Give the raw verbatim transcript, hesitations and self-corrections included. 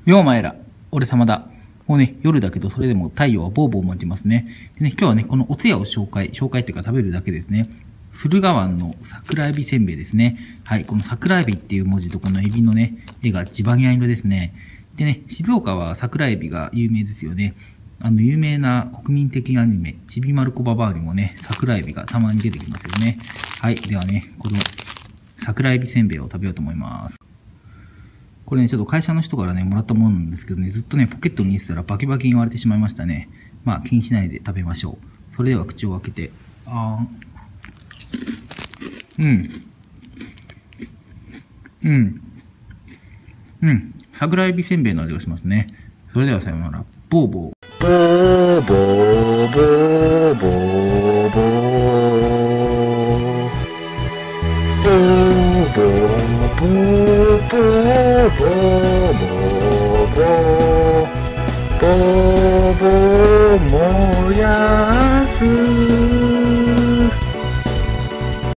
ようお前ら、俺様だ。もうね、夜だけど、それでも太陽はボーボー持ちますね。でね、今日はね、このお通夜を紹介、紹介っていうか食べるだけですね。駿河湾の桜エビせんべいですね。はい、この桜エビっていう文字とこのエビのね、絵がジバニャ色ですね。でね、静岡は桜エビが有名ですよね。あの、有名な国民的アニメ、ちびまる子ババアにもね、桜エビがたまに出てきますよね。はい、ではね、この桜エビせんべいを食べようと思います。これね、ちょっと会社の人からね、もらったものなんですけどね、ずっとね、ポケットに入れてたらバキバキに割れてしまいましたね。まあ、気にしないで食べましょう。それでは口を開けて、あーん。うん。うん。うん。桜エビせんべいの味がしますね。それではさようなら。ボーボー。 ボーボーボーボーボー。ボーボーボーボーボーボーボーボーボー